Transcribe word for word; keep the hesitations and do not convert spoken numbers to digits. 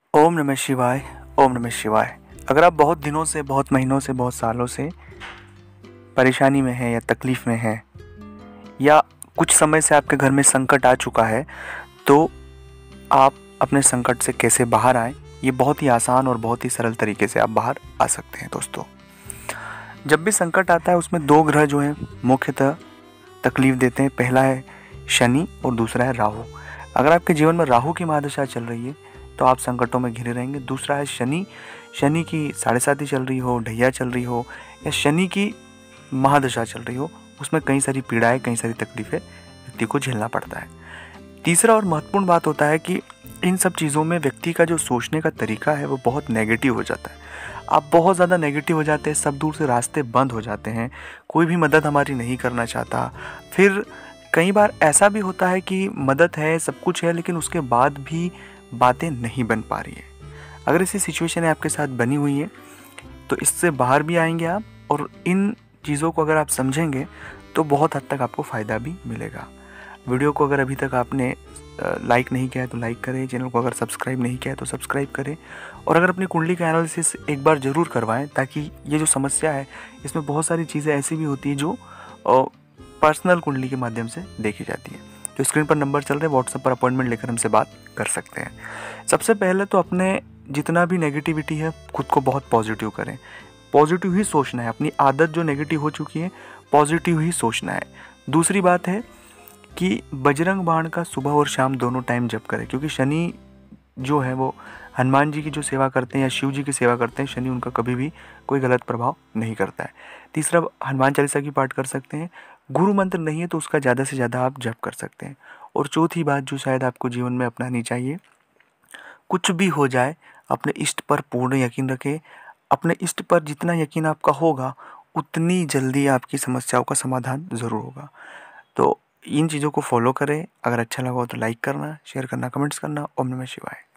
ओम नमः शिवाय। ओम नमः शिवाय। अगर आप बहुत दिनों से, बहुत महीनों से, बहुत सालों से परेशानी में हैं या तकलीफ़ में हैं, या कुछ समय से आपके घर में संकट आ चुका है, तो आप अपने संकट से कैसे बाहर आएँ, ये बहुत ही आसान और बहुत ही सरल तरीके से आप बाहर आ सकते हैं। दोस्तों, जब भी संकट आता है उसमें दो ग्रह जो हैं मुख्यतः तकलीफ़ देते हैं। पहला है शनि और दूसरा है राहु। अगर आपके जीवन में राहु की महादशा चल रही है तो आप संकटों में घिरे रहेंगे। दूसरा है शनि, शनि की साढ़े साती चल रही हो, ढैया चल रही हो, या शनि की महादशा चल रही हो, उसमें कई सारी पीड़ाएं, कई सारी तकलीफ़ें व्यक्ति को झेलना पड़ता है। तीसरा और महत्वपूर्ण बात होता है कि इन सब चीज़ों में व्यक्ति का जो सोचने का तरीका है वो बहुत नेगेटिव हो जाता है। आप बहुत ज़्यादा नेगेटिव हो जाते हैं, सब दूर से रास्ते बंद हो जाते हैं, कोई भी मदद हमारी नहीं करना चाहता। फिर कई बार ऐसा भी होता है कि मदद है, सब कुछ है, लेकिन उसके बाद भी बातें नहीं बन पा रही है। अगर ऐसी सिचुएशन आपके साथ बनी हुई है तो इससे बाहर भी आएंगे आप, और इन चीज़ों को अगर आप समझेंगे तो बहुत हद तक आपको फ़ायदा भी मिलेगा। वीडियो को अगर अभी तक आपने लाइक नहीं किया है तो लाइक करें, चैनल को अगर सब्सक्राइब नहीं किया है तो सब्सक्राइब करें, और अगर अपनी कुंडली का एनालिसिस एक बार ज़रूर करवाएं, ताकि ये जो समस्या है इसमें बहुत सारी चीज़ें ऐसी भी होती हैं जो पर्सनल कुंडली के माध्यम से देखी जाती है। तो स्क्रीन पर नंबर चल रहे हैं, व्हाट्सएप पर अपॉइंटमेंट लेकर हमसे बात कर सकते हैं। सबसे पहले तो अपने जितना भी नेगेटिविटी है खुद को बहुत पॉजिटिव करें, पॉजिटिव ही सोचना है। अपनी आदत जो नेगेटिव हो चुकी है पॉजिटिव ही सोचना है। दूसरी बात है कि बजरंग बाण का सुबह और शाम दोनों टाइम जप करें, क्योंकि शनि जो है वो हनुमान जी की जो सेवा करते हैं या शिव जी की सेवा करते हैं, शनि उनका कभी भी कोई गलत प्रभाव नहीं करता है। तीसरा, हनुमान चालीसा की पाठ कर सकते हैं। गुरु मंत्र नहीं है तो उसका ज़्यादा से ज़्यादा आप जप कर सकते हैं। और चौथी बात जो शायद आपको जीवन में अपनानी चाहिए, कुछ भी हो जाए अपने इष्ट पर पूर्ण यकीन रखें। अपने इष्ट पर जितना यकीन आपका होगा उतनी जल्दी आपकी समस्याओं का समाधान ज़रूर होगा। तो इन चीज़ों को फॉलो करें। अगर अच्छा लगा हो तो लाइक करना, शेयर करना, कमेंट्स करना। ओम नमः शिवाय।